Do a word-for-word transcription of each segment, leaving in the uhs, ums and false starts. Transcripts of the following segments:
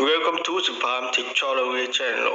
Welcome to the Palm Technology channel.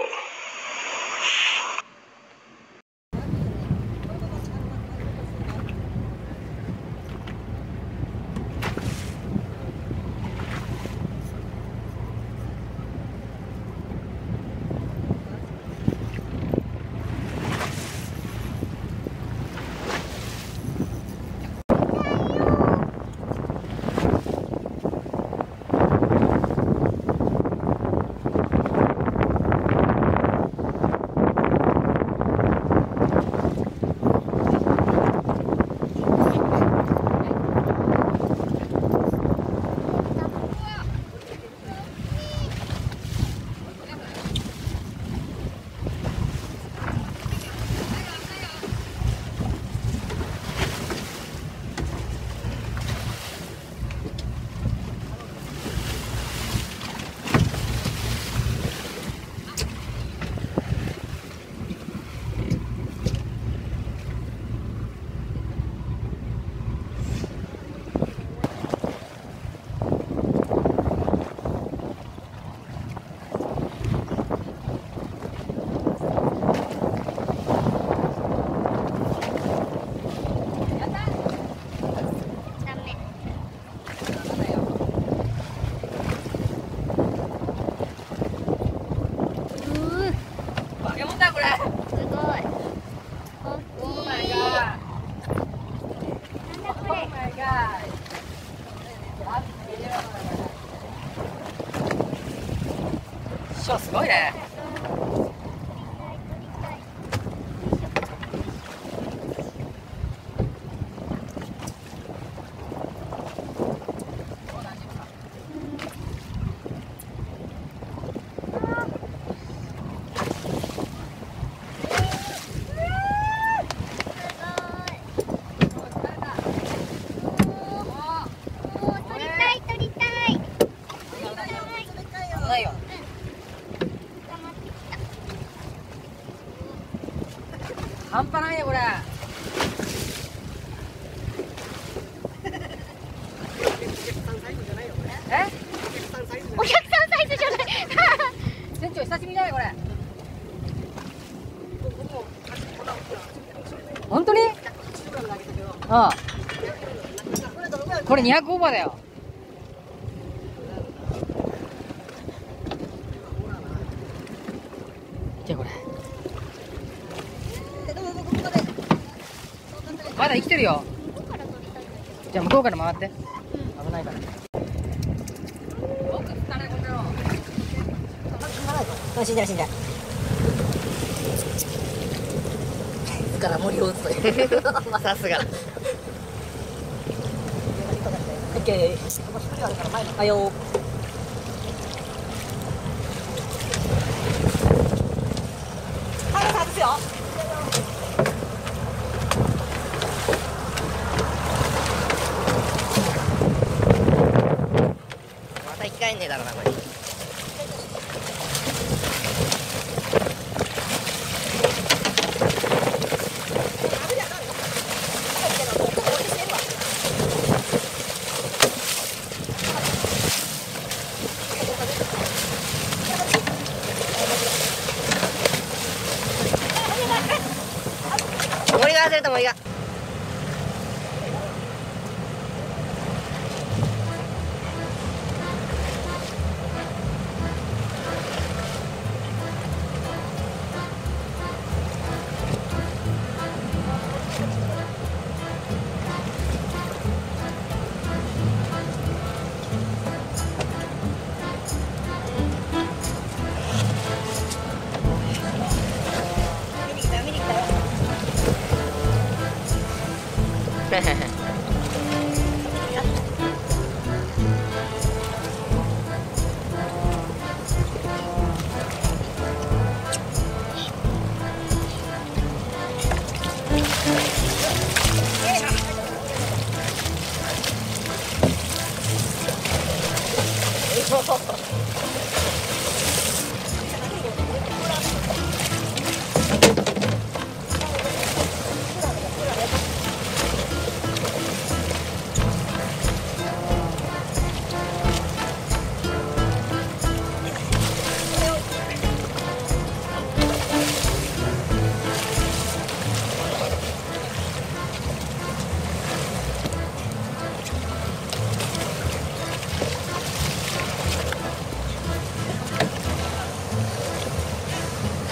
すごいね。半端ないねこれ。え？お客さんサイズじゃない。船長久しぶりだねこれ。本当に？ああ。これにひゃくオーバーだよ。じゃあこれ。まだ生きてるよ。じゃあ向こうから回って。危ないから。死んじゃう死んじゃう。から森を打つという。さすが。オッケー。はいよ。はい外すよ。生き返んねえだろうなこれ。森が忘れた森が。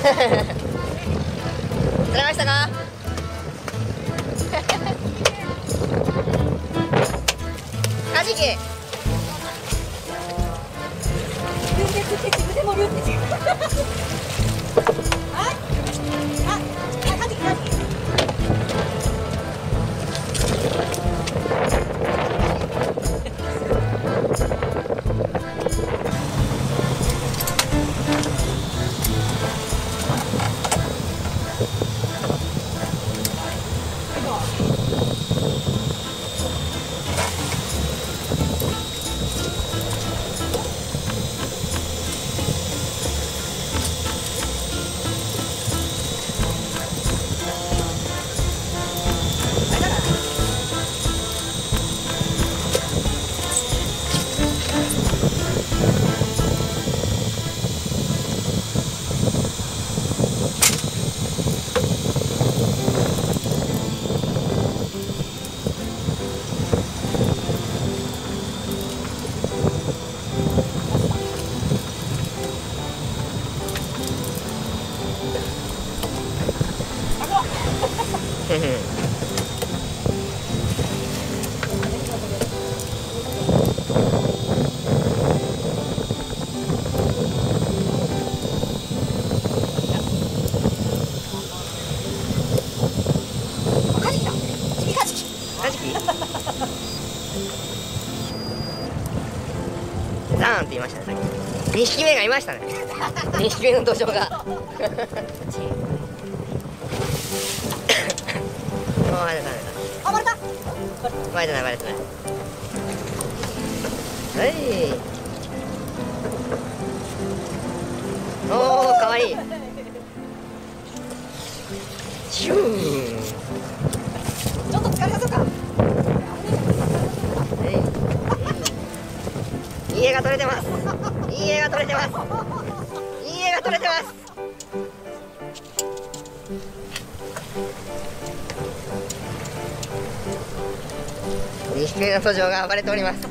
釣れましたか？カジキ。ザーンって言いましたね。にひきめがいましたね。にひきめの土壌が。もう割れたね。あ、割れた。割れてない、割れてない。はい。おお、かわいい。シュー。ちょっと疲れさそうか。いい絵が撮れてます。いい絵が撮れてます。いい絵が撮れてます。にひきめの土壌が暴れております。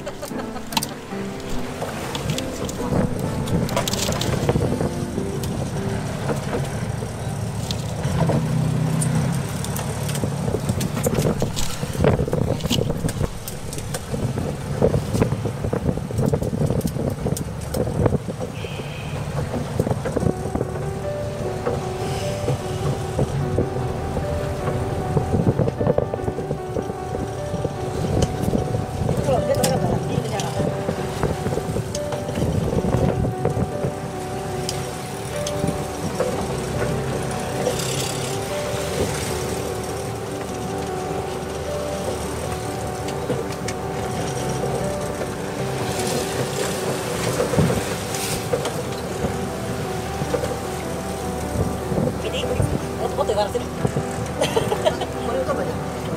もっと弱らせる。これをどこに。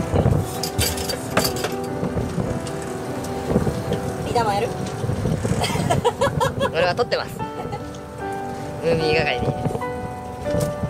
リーダーもやる。俺は撮ってます。ムービー係でいいです。